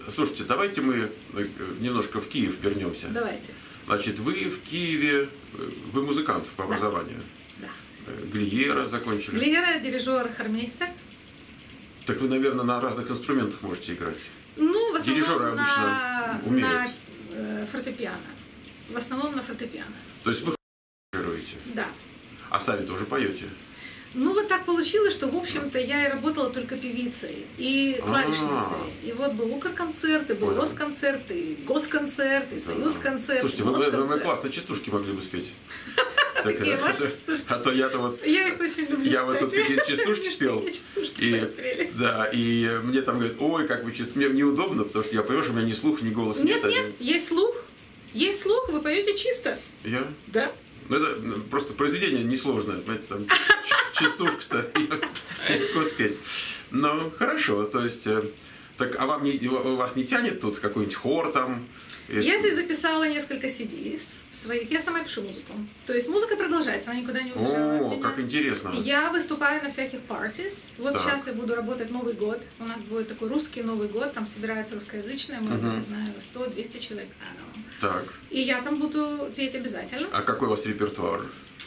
Слушайте, давайте мы немножко в Киев вернемся. Давайте. Значит, вы в Киеве, вы музыкант по образованию. Да. Глиера закончили. Глиера, дирижер, хормейстер. Так вы, наверное, на разных инструментах можете играть. Ну, в основном Дирижеры обычно умеют. на фортепиано. В основном на фортепиано. То есть вы дирижируете? Да. А сами тоже поете? Ну, вот так получилось, что, в общем-то, я и работала только певицей и клавишницей. И вот был Укрконцерт, и был Росконцерт, и Госконцерт, и Союзконцерт. Слушайте, вы классно частушки могли бы спеть. А то я-то вот... Я их очень люблю, я вот тут какие-то частушки спел. Да, и мне там говорят, ой, как вы часто... Мне неудобно, потому что я, понимаешь, у меня ни слух, ни голос нет. Нет, есть слух. Есть слух, вы поете чисто. Я? Да. Ну, это просто произведение несложное, знаете, там частушка-то легко спеть. Ну, хорошо, то есть, так, а вас не тянет тут какой-нибудь хор там? Я здесь записала несколько CD своих, я сама пишу музыку. То есть музыка продолжается, она никуда не уезжает. О, как интересно. Я выступаю на всяких партис. Вот так. Сейчас я буду работать Новый год. У нас будет такой русский Новый год, там собирается русскоязычная, может быть, я знаю, 100-200 человек. Так. И я там буду петь обязательно. А какой у вас репертуар?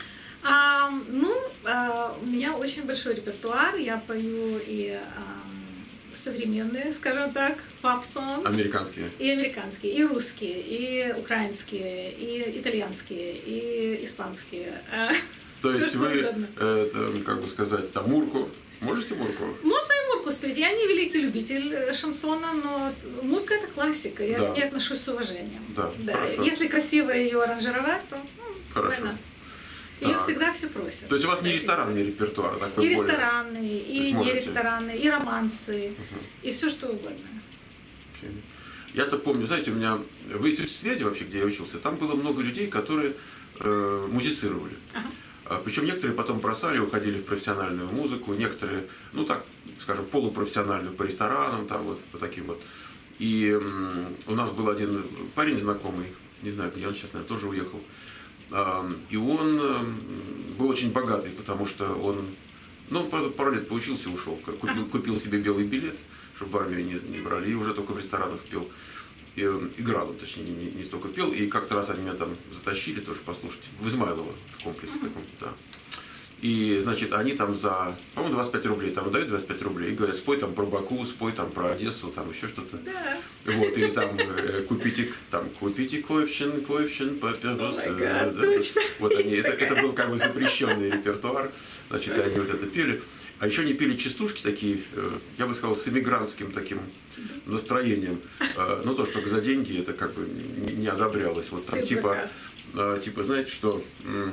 У меня очень большой репертуар. Я пою и современные, скажем так, pop-songs. Американские? И американские, и русские, и украинские, и итальянские, и испанские. То есть вы, как бы сказать, там мурку? Можете мурку? Можно и мурку спеть. Я не великий любитель шансона, но мурка — это классика. Я к ней отношусь с уважением. Да. Если красиво ее аранжировать, то хорошо. Ее всегда все просят. То есть у вас не ресторанный репертуар? Такой и ресторанный, и не ресторанный, и романсы, и все что угодно. Я-то помню, знаете, у меня в институте связи вообще, где я учился, там было много людей, которые музицировали. Причем некоторые потом бросали, уходили в профессиональную музыку, некоторые, ну так, скажем, полупрофессиональную по ресторанам, там вот, по таким вот. И у нас был один парень знакомый, не знаю, где он сейчас, наверное, тоже уехал. И он был очень богатый, потому что он, ну, пару лет поучился и ушел. Купил себе белый билет, чтобы в армию не брали, и уже только в ресторанах пел. И играл, точнее, не столько пел. И как-то раз они меня там затащили тоже послушать в Измайлово, в комплексе таком, да. И, значит, они там за, по-моему, 25 рублей, там дают 25 рублей и говорят, спой там про Баку, спой там про Одессу, там еще что-то. Да. Вот, или там купите кофчин, папиросы. Вот они, это был как бы запрещенный репертуар, значит, они вот это пели. А еще они пели частушки такие, я бы сказал, с эмигрантским таким настроением. Ну, то, что за деньги, это как бы не одобрялось. Вот там типа, знаете, что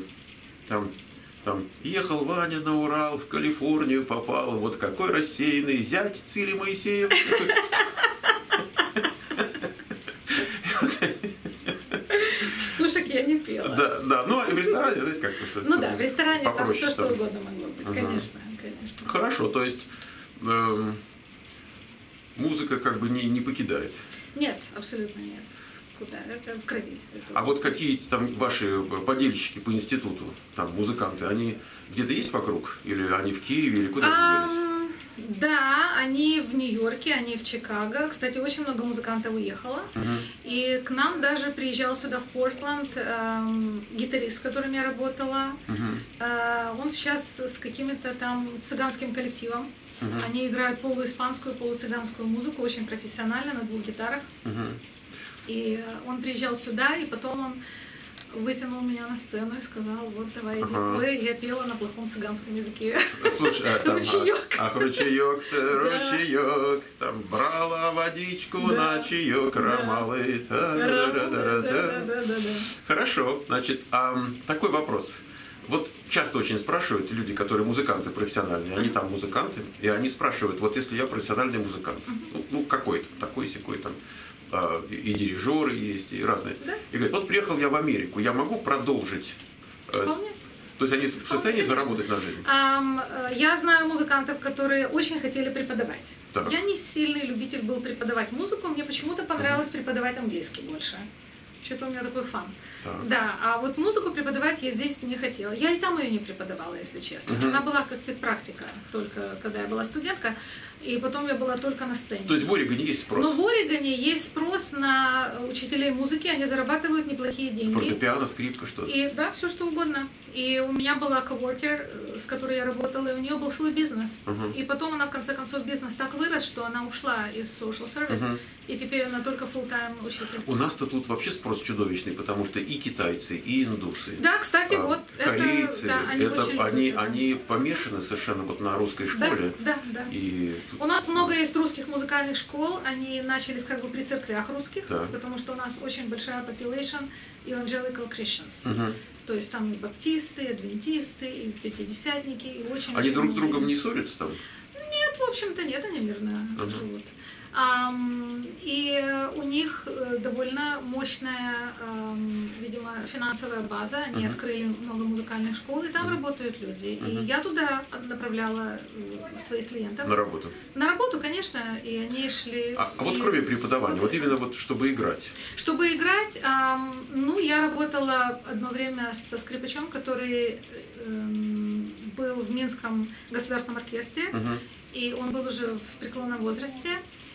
там ехал Ваня на Урал, в Калифорнию попал, вот какой рассеянный зять Цири Моисеев. Частушек я не пела. Да, ну в ресторане, знаете, как что. Ну да, в ресторане там все что угодно могло быть, конечно. Хорошо, то есть музыка как бы не покидает. Нет, абсолютно нет. Куда? Это в крови. А вот какие-то там ваши подельщики по институту, там музыканты, они где-то есть вокруг? Или они в Киеве, или куда они делись? Да, они в Нью-Йорке, они в Чикаго. Кстати, очень много музыкантов уехало. И к нам даже приезжал сюда в Портленд гитарист, с которым я работала. Он сейчас с каким-то там цыганским коллективом. Они играют полуиспанскую, полуцыганскую музыку, очень профессионально, на 2 гитарах. И он приезжал сюда, и потом он вытянул меня на сцену и сказал, вот давай иди пой. Я пела на плохом цыганском языке. Слушай, там, ручеёк. Ручеёк, там брала водичку на чаёк, ромалы. Хорошо, значит, такой вопрос. Вот часто очень спрашивают люди, которые музыканты профессиональные, они там музыканты, и они спрашивают, вот если я профессиональный музыкант, ну какой-то, такой-сякой там, и дирижеры есть, и разные. Да? И говорят, вот приехал я в Америку, я могу продолжить? То есть они в состоянии заработать на жизнь? Я знаю музыкантов, которые очень хотели преподавать. Так. Я не сильный любитель был преподавать музыку, мне почему-то понравилось преподавать английский больше. Что-то у меня такой фан. Так. Да, а вот музыку преподавать я здесь не хотела. Я и там ее не преподавала, если честно. Она была как педпрактика, только когда я была студентка. И потом я была только на сцене. То есть в Орегоне есть спрос? Но в Орегоне есть спрос на учителей музыки, они зарабатывают неплохие деньги. Фортепиано, скрипка, что-то? И да, все что угодно. И у меня была коворкер, с которой я работала, и у нее был свой бизнес. И потом она, в конце концов, бизнес так вырос, что она ушла из social service, и теперь она только full-time учитель. У нас-то тут вообще спрос чудовищный, потому что и китайцы, и индусы. Да, кстати, вот корейцы, это, они помешаны совершенно вот на русской школе. Да. И тут, у нас много есть русских музыкальных школ, они начались как бы при церквях русских, да. потому что у нас очень большая population evangelical Christians. То есть там и баптисты, и адвентисты, и пятидесятники, и очень... Они друг с другом не ссорятся там? Нет, в общем-то нет, они мирно живут. И у них довольно мощная, видимо, финансовая база. Они открыли много музыкальных школ, и там работают люди. И я туда направляла своих клиентов. На работу? На работу, конечно, и они шли... А вот кроме преподавания, вот именно вот чтобы играть? Чтобы играть, я работала одно время со скрипачом, который был в Минском государственном оркестре, и он был уже в преклонном возрасте.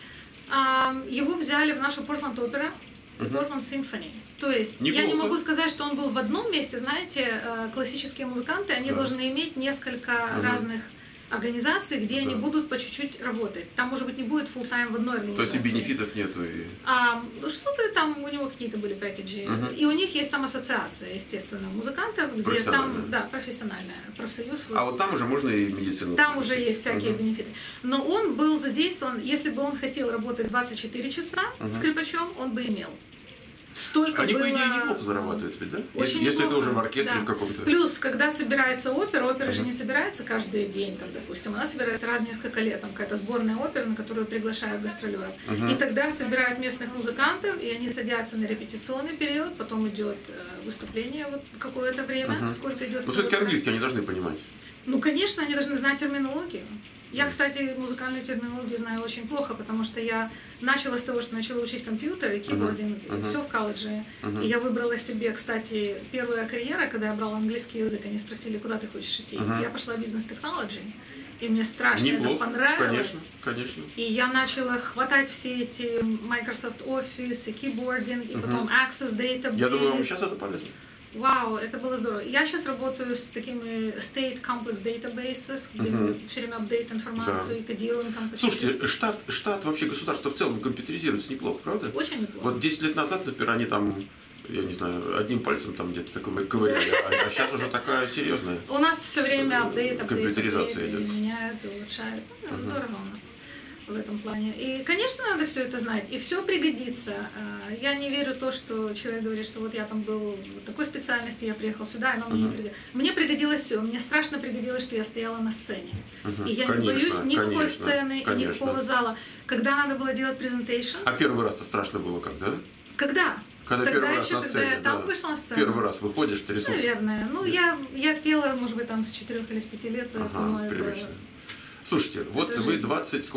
Его взяли в нашу Portland Opera и Portland Symphony. То есть неплохо. Я не могу сказать, что он был в одном месте. Знаете, классические музыканты, они должны иметь несколько разных организаций, где они будут по чуть-чуть работать. Там, может быть, не будет full-time в одной организации. То есть и бенефитов нету? И... что-то там, у него какие-то были пакеджи. И у них есть там ассоциация, естественно, музыкантов, где там, да, профессиональная, профсоюз. А вот там уже можно и медицину? Там уже есть всякие бенефиты. Но он был задействован, если бы он хотел работать 24 часа скрипачом, он бы имел. Столько они, было... по идее, неплохо зарабатывают, ведь, да? Очень если неплохо, это уже в оркестре в каком-то... Плюс, когда собирается опера же не собирается каждый день, там, допустим, она собирается раз в несколько лет, там какая-то сборная опера, на которую приглашают гастролеров. И тогда собирают местных музыкантов, и они садятся на репетиционный период, потом идет выступление вот какое-то время, сколько идет. Но все-таки английский они должны понимать. Ну, конечно, они должны знать терминологию. Я, кстати, музыкальную терминологию знаю очень плохо, потому что я начала с того, что начала учить компьютер и кейбординг, все в колледже. И я выбрала себе, кстати, первая карьера, когда я брала английский язык, они спросили, куда ты хочешь идти. Я пошла в бизнес-технологи, и мне страшно это понравилось. Конечно. И я начала хватать все эти Microsoft Office, и кейбординг, и потом Access Database. Я думаю, вам сейчас это полезно. Вау, это было здорово. Я сейчас работаю с такими State Complex Databases, где мы все время апдейт информацию и кодируем там. Слушайте, штат вообще государство в целом компьютеризируется неплохо, правда? Очень неплохо. Вот 10 лет назад, например, они там, я не знаю, одним пальцем там где-то ковыряли, а сейчас уже такая серьезная. У нас все время апдейт, компьютеризация идет. Меняют, улучшают. Здорово у нас в этом плане. И, конечно, надо все это знать, и все пригодится. Я не верю в то, что человек говорит, что вот я там был в такой специальности, я приехал сюда, и оно мне не пригодилось. Мне пригодилось все. Мне страшно пригодилось, что я стояла на сцене. И я не боюсь никакой сцены и никакого зала. Когда надо было делать презентацию. А первый раз-то страшно было когда? Когда? Когда первый раз на сцене, когда я там вышла на сцену. Первый раз выходишь, трясутся. Наверное. Ну, я пела, может быть, там с 4 или с 5 лет, поэтому привычно. Слушайте, вот это вы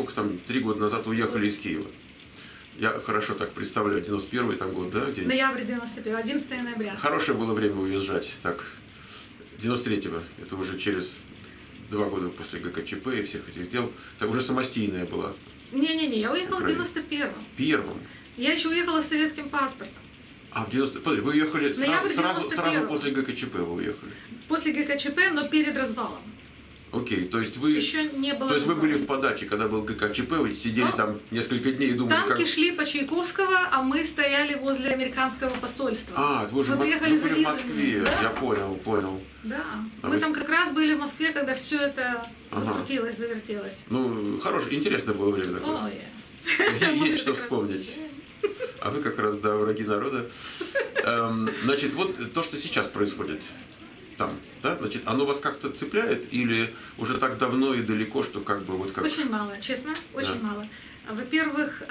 3 года назад уехали из Киева. Я хорошо так представляю, 91-й там год, да? Ноябрь 91-го, 11 ноября. Хорошее было время уезжать, так, 93-го, это уже через 2 года после ГКЧП и всех этих дел, так уже самостийная была. Не-не-не, я уехала в 91-м. Первым? Я еще уехала с советским паспортом. А в 90-м, вы уехали сразу после ГКЧП вы уехали? После ГКЧП, но перед развалом. Окей, то есть вы... Еще не было. То есть вы были в подаче, когда был ГКЧП, вы сидели там несколько дней и думали, танки шли по Чайковского, а мы стояли возле американского посольства. А, вы уже приехали в Москве, да? Я понял. Да, мы там как раз были в Москве, когда все это закрутилось, завертелось. Ну, хорошее, интересное было время такое. Есть что вспомнить. А вы как раз, да, враги народа. Значит, вот то, что сейчас происходит там, да? Значит, оно вас как-то цепляет или уже так давно и далеко, что как бы вот как... Очень мало, честно, очень мало. Во-первых,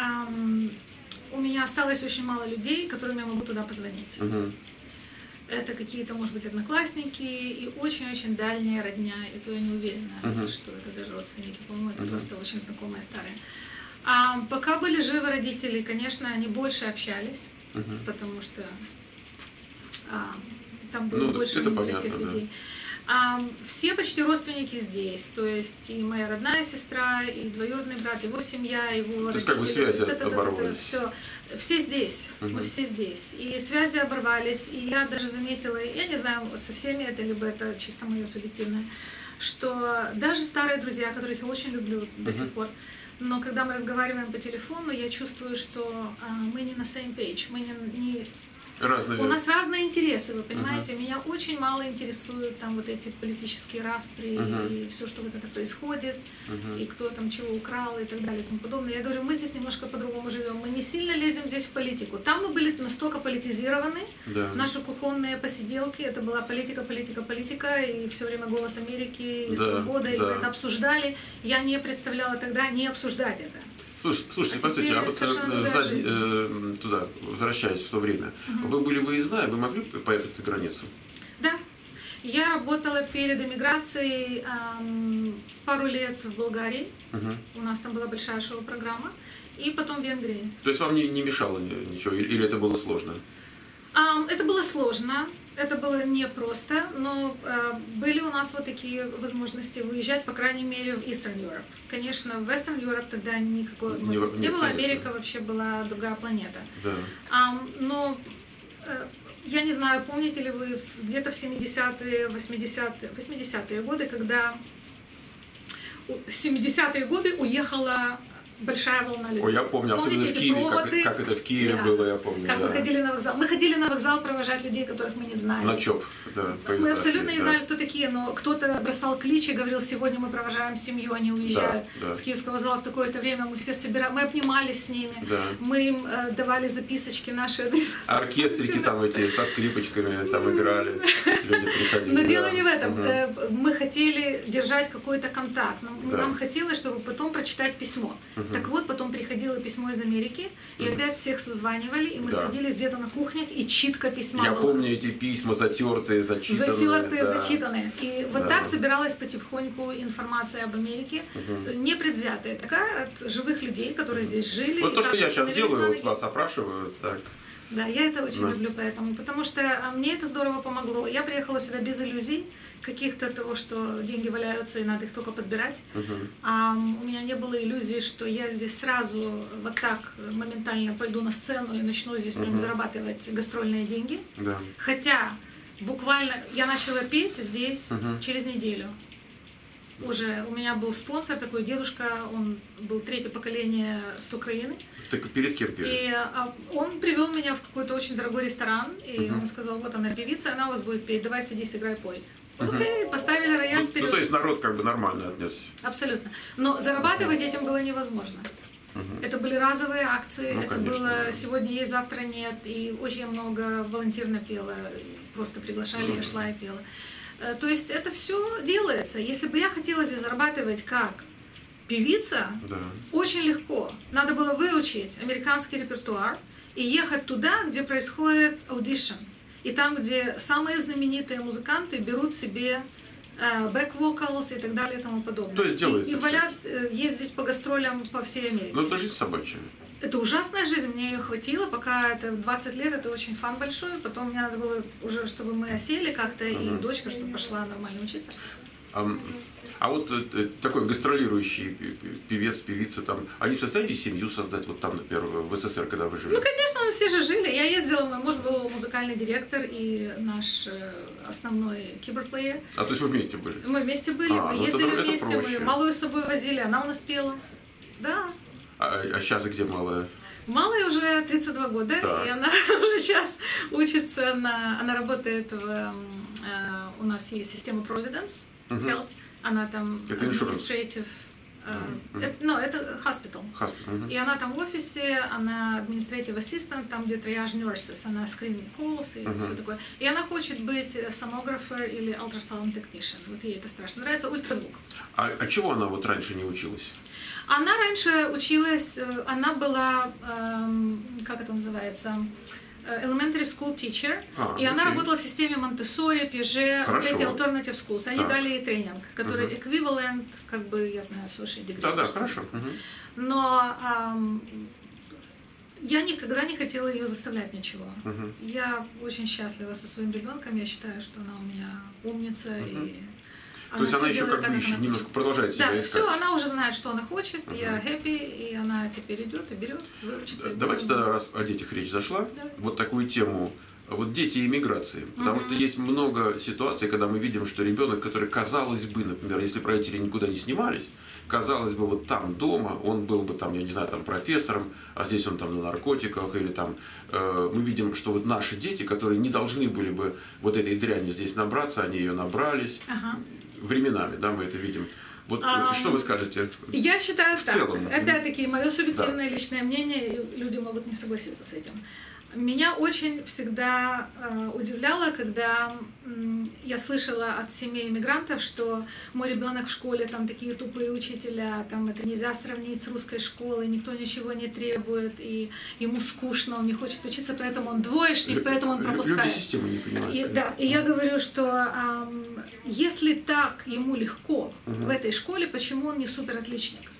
у меня осталось очень мало людей, которым я могу туда позвонить. Это какие-то, может быть, одноклассники и очень-очень дальняя родня, и то я не уверена, что это даже родственники, по-моему, это просто очень знакомые старые. А пока были живы родители, конечно, они больше общались, потому что там было больше близких людей. Все почти родственники здесь, то есть и моя родная сестра, и двоюродный брат, его семья, его... То есть как бы связи оборвались. Все здесь, мы все здесь. И связи оборвались, и я даже заметила, я не знаю, со всеми это, либо это чисто мое субъективное, что даже старые друзья, которых я очень люблю до сих пор, но когда мы разговариваем по телефону, я чувствую, что мы не на same page, мы не разные... У нас разные интересы, вы понимаете. Меня очень мало интересуют там вот эти политические распри и все, что вот это происходит, и кто там чего украл и так далее и тому подобное. Я говорю, мы здесь немножко по-другому живем, мы не сильно лезем здесь в политику. Там мы были настолько политизированы, наши кухонные посиделки, это была политика, и все время «Голос Америки», и «Свобода», и мы это обсуждали. Я не представляла тогда не обсуждать это. Слушайте, постойте, а вот туда, возвращаясь в то время, вы были выездная, вы могли поехать за границу? Да. Я работала перед эмиграцией пару лет в Болгарии. У нас там была большая шоу-программа. И потом в Венгрии. То есть вам не мешало ничего? Или это было сложно? Это было сложно. Это было непросто, но были у нас вот такие возможности выезжать, по крайней мере, в Eastern Europe. Конечно, в Western Europe тогда никакой возможности не было. Америка вообще была другая планета. Да. Но я не знаю, помните ли вы где-то в 70-е, 80-е годы, когда в 70-е годы уехала большая волна людей. Ой, я помню, особенно в Киеве, как это в Киеве было, я помню. Как мы ходили на вокзал. Мы ходили на вокзал провожать людей, которых мы не знали. На ЧОП, да. Мы абсолютно не знали, кто такие, но кто-то бросал клич и говорил, сегодня мы провожаем семью, они уезжают с Киевского вокзала в такое-то время, мы все собирали, мы обнимались с ними, мы им давали записочки, наши адреса. Оркестрики там эти со скрипочками там играли, люди приходили. Но дело не в этом. Мы хотели держать какой-то контакт. Нам хотелось, чтобы потом прочитать письмо. Так вот, потом приходило письмо из Америки, и опять всех созванивали, и мы садились где-то на кухнях, и читка письма Я была. помню эти письма затертые, зачитанные. Зачитанные. И вот так собиралась потихоньку информация об Америке, непредвзятая такая, от живых людей, которые здесь жили. Вот то, что я сейчас делаю, вот вас опрашиваю, так. Да, я это очень люблю поэтому, потому что мне это здорово помогло. Я приехала сюда без иллюзий каких-то того, что деньги валяются и надо их только подбирать. У меня не было иллюзий, что я здесь сразу вот так моментально пойду на сцену и начну здесь прям зарабатывать гастрольные деньги. Да. Хотя буквально я начала петь здесь через неделю. Уже у меня был спонсор, такой дедушка, он был третье поколение с Украины. Так перед кем пели? И он привел меня в какой-то очень дорогой ресторан, и он сказал, вот она певица, она у вас будет петь, давай садись, играй, пой. Окей, поставили рояль вперед. Ну, то есть народ как бы нормально отнесся. Абсолютно. Но зарабатывать этим было невозможно. Это были разовые акции, это конечно, было сегодня есть, завтра нет, и очень много волонтерно пела, просто приглашали, я шла и пела. То есть это все делается. Если бы я хотела здесь зарабатывать как певица, очень легко. Надо было выучить американский репертуар и ехать туда, где происходит аудишн. И там, где самые знаменитые музыканты берут себе бэк-вокалс и так далее и тому подобное. То есть делается. И валят ездить по гастролям по всей Америке. Ну, это жизнь собачья. Это ужасная жизнь, мне ее хватило, пока это 20 лет, это очень фан большой, потом мне надо было уже, чтобы мы осели как-то, и дочка, чтобы пошла нормально учиться. А вот такой гастролирующий певец, певица, там, они в состоянии семью создать, вот там, например, в СССР, когда вы жили? Ну, конечно, мы все же жили. Я ездила, мой муж был музыкальный директор и наш основной киберплеер. А, то есть вы вместе были? Мы вместе были, мы ездили вместе, мы малую с собой возили, она у нас пела. Да. А сейчас где малая? Малой уже 32 года, и она уже сейчас учится она работает у нас есть система Providence Health, она там administrative, это hospital. И она там в офисе, она administrative assistant, там где triage nurses, она screening calls и все такое. И она хочет быть sonographer или ultrasound technician, вот ей это страшно нравится, ультразвук. А чего она вот раньше не училась? Она раньше училась, она была, как это называется, elementary school teacher, и она работала в системе Монтессори, Пиаже, вот эти alternative schools. Они дали ей тренинг, который equivalent, как бы, я знаю, associate degree. Да, хорошо. Но я никогда не хотела ее заставлять ничего. Я очень счастлива со своим ребенком. Я считаю, что она у меня умница. И то есть она еще как бы еще немножко продолжает себя искать. Все, она уже знает, что она хочет. Я happy, и она теперь идет и берет, выучится. Давайте тогда, раз о детях речь зашла, вот такую тему. Вот дети иммиграции. Потому что есть много ситуаций, когда мы видим, что ребенок, который, казалось бы, например, если бы родители никуда не снимались, казалось бы, вот там дома, он был бы там, я не знаю, там профессором, а здесь он там на наркотиках, или там мы видим, что вот наши дети, которые не должны были бы вот этой дряни здесь набраться, они ее набрались временами, да, мы это видим. Вот что вы скажете? Я считаю так. Целом? Опять-таки, мое субъективное личное мнение, и люди могут не согласиться с этим. Меня очень всегда удивляло, когда я слышала от семей иммигрантов, что мой ребенок в школе, там такие тупые учителя, там это нельзя сравнить с русской школой, никто ничего не требует, и ему скучно, он не хочет учиться, поэтому он двоечник, поэтому он пропускает. Люди систему не понимают. И я говорю, что если так ему легко в этой школе, почему он не суперотличник?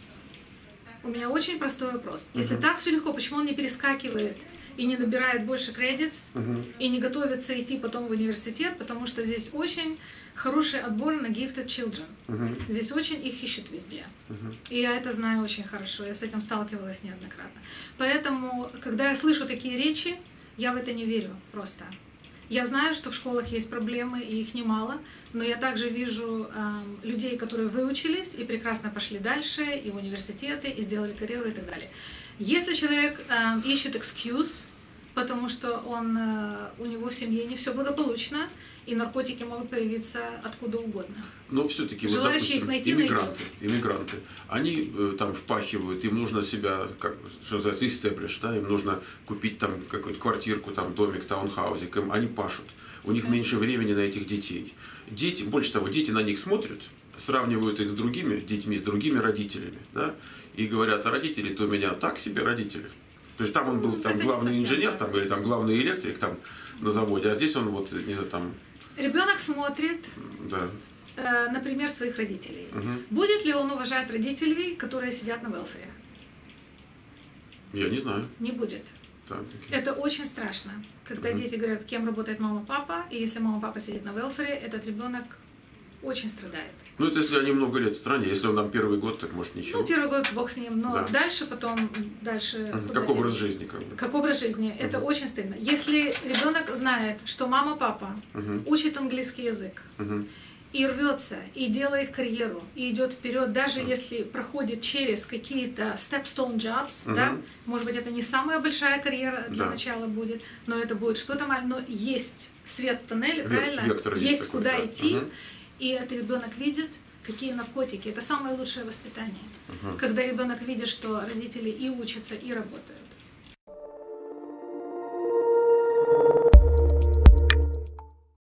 У меня очень простой вопрос. Если так все легко, почему он не перескакивает и не набирает больше кредитов, и не готовится идти потом в университет, потому что здесь очень хороший отбор на gifted children. Здесь очень их ищут везде. И я это знаю очень хорошо, я с этим сталкивалась неоднократно. Поэтому, когда я слышу такие речи, я в это не верю просто. Я знаю, что в школах есть проблемы, и их немало, но я также вижу людей, которые выучились и прекрасно пошли дальше, и в университеты, и сделали карьеру и так далее. Если человек ищет excuse, потому что у него в семье не все благополучно, и наркотики могут появиться откуда угодно. Но все-таки, вот, допустим, иммигранты, они там впахивают, им нужно себя, как, что называется, establish, да, им нужно купить там какую-то квартирку, там домик, таунхаузик, они пашут, у них меньше времени на этих детей. Дети, больше того, дети на них смотрят, сравнивают их с другими детьми, с другими родителями, да, и говорят, а родители-то у меня так себе родители. То есть там он был там главный инженер, там, или там главный электрик там, на заводе, а здесь он вот, не знаю, там... Ребенок смотрит, например, своих родителей. Будет ли он уважать родителей, которые сидят на велфере? Я не знаю. Не будет. Так, это очень страшно, когда дети говорят, кем работает мама, папа, и если мама, папа сидит на велфере, этот ребенок очень страдает. Ну, это если они много лет в стране, если он там первый год, так может ничего. Ну, первый год бог с ним, но дальше потом, как образ жизни, как бы. Как образ жизни, это очень стыдно. Если ребенок знает, что мама, папа учит английский язык, и рвется, и делает карьеру, и идет вперед, даже если проходит через какие-то stepstone jobs, да, может быть, это не самая большая карьера для начала будет, но это будет что-то маленькое, но есть свет в тоннеле, правильно? Есть такой, куда идти. И этот ребенок видит, какие наркотики. Это самое лучшее воспитание. Когда ребенок видит, что родители и учатся, и работают.